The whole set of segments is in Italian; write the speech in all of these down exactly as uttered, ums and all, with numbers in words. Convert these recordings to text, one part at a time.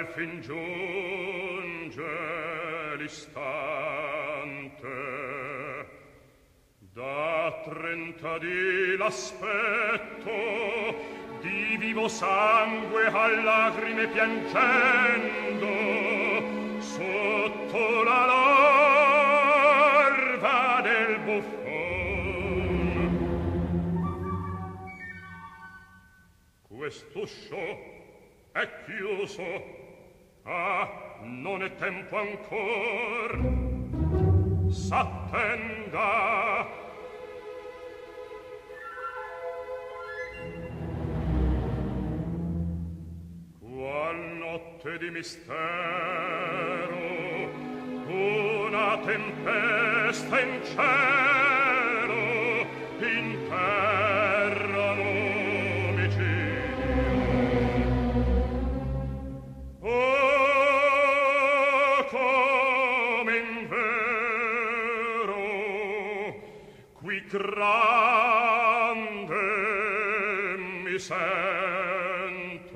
fin giunge l'istante, da trentadì l'aspetto, di vivo sangue a lagrime piangendo, sotto la larva del buffon. Quest'uscio è chiuso, ah, non è tempo ancor, s'attenga. Qual notte di mistero, una tempesta in cielo, in terra l'omicidio. Oh, come in vero, qui grande mi sento.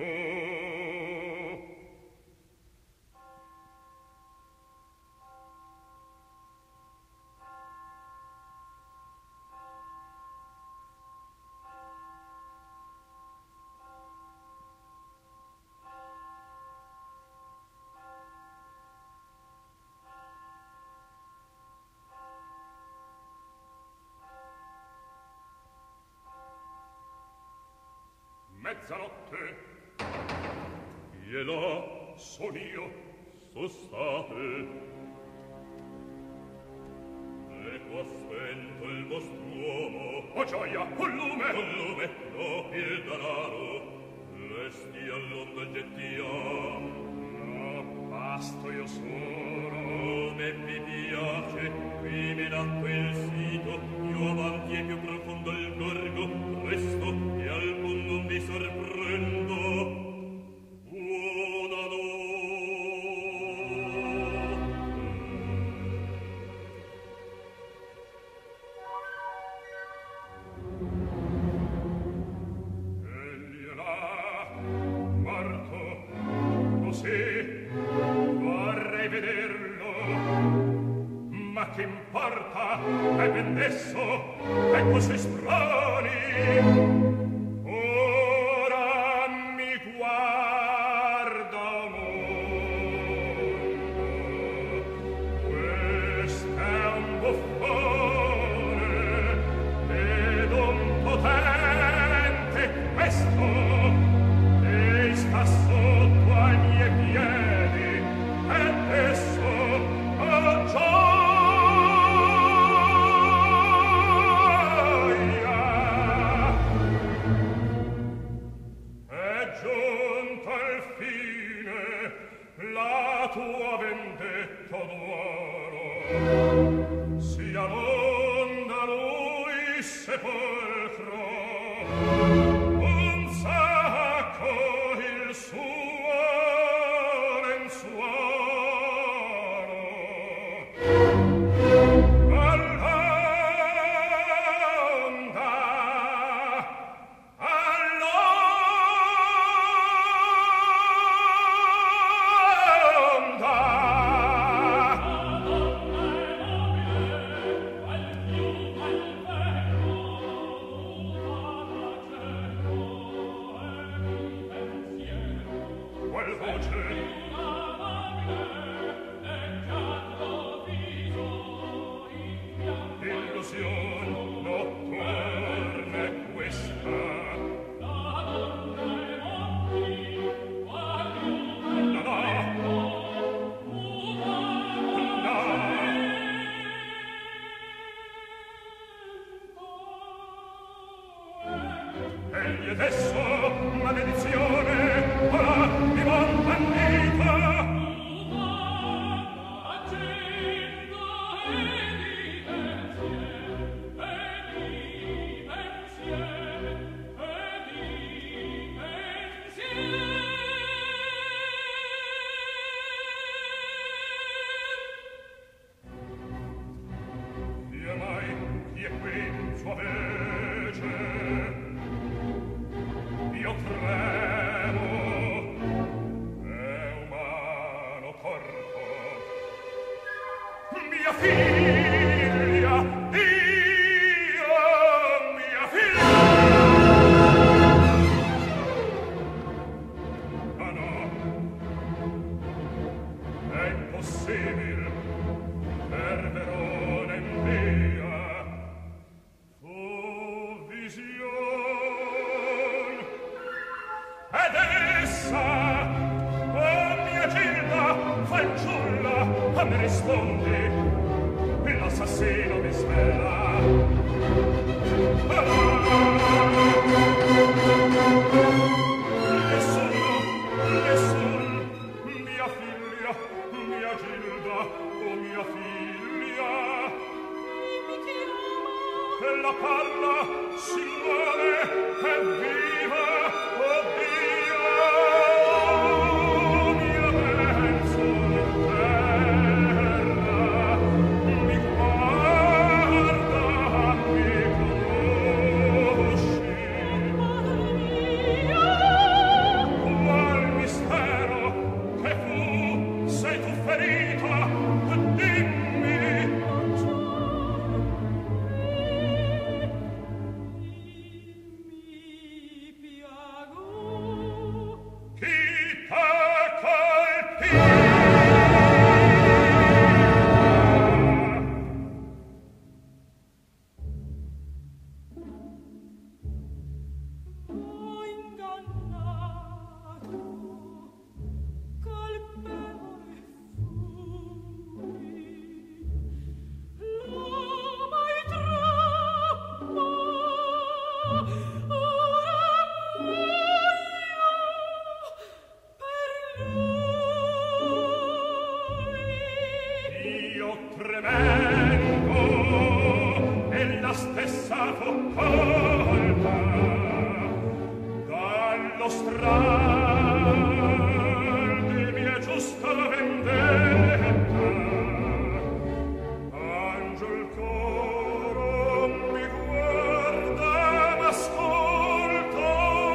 Mezzanotte, e là son io, so state. Ecco a spento il vostr'uomo. Oh gioia, un lume! Un lume, no, il danaro. Lesti all'onda gettiam. No, basto io solo. Come vi piace, qui mi nacque il sito, io avanti e più profondo il gorgo, presto e alcun non vi sorprendo. Buona egli è là, morto, così, vorrei vederlo, ma che importa, è ben desso, ecco sui sproni. Ora mi guarda mondo, questo è un buffone ed un potente, questo, e sta sotto ai miei piedi, ed esso, oh gioia, la tua vendetta d'oro sia non da lui sepolcro, un sacco il suo lenzuolo. All'onda, egli adesso maledizione ora mi va bandito. mia figlia, Dio, mia figlia. Ah no, è impossibile, per Verona in via, fu vision, ed essa, oh mia Gilda, fanciulla, a me rispondi, l'assassino mi svela. Ah! Nessuno, nessun, mia figlia, mia Gilda, oh mia figlia. Mi chiama. Ella parla, si muove, è viva, oh Dio, mia mezzo in terra, mi guarda, mi conosci. Madre mia! Qual mistero che fu, sei tu ferita, dimmi. Chi t'ha colpito? Ho ingannato, colpevole fui, l'ama è troppo, ora muoio per lui. Io tremendo, e la stessa fu colpa dallo stral di mia giusta vendetta. Angiol coro mi guarda, m'ascolta,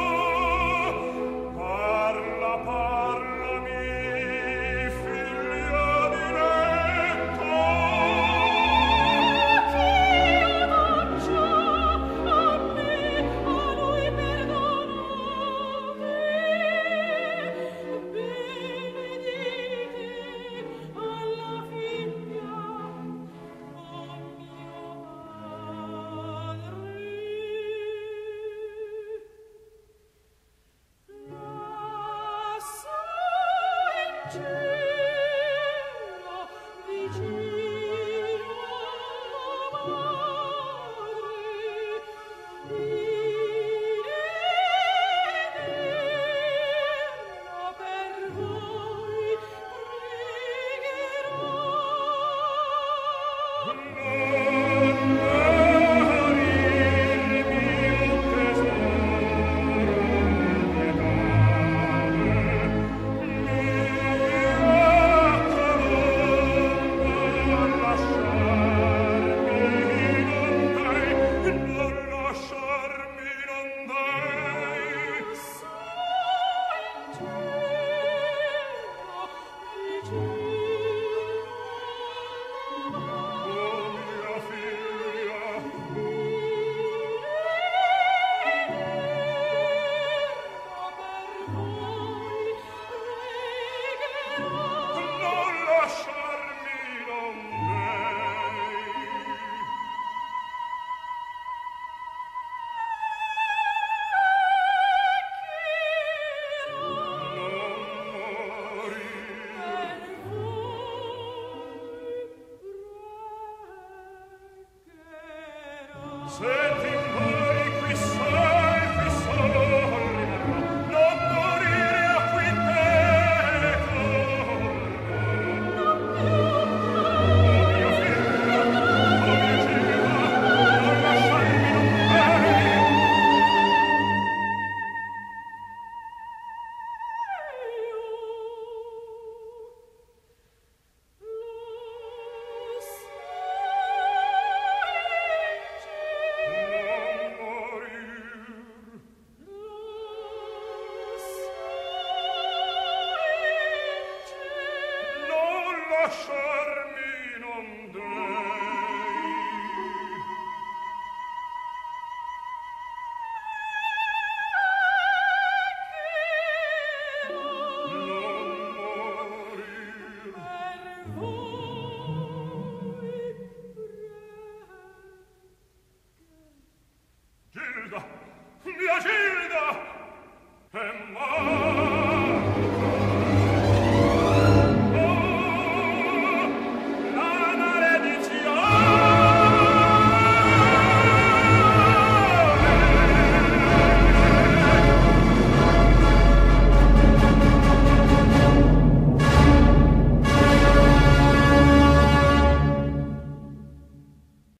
parla, parlami, figlia diletta. Ch'io faccia a me, a lui perdonate. piacer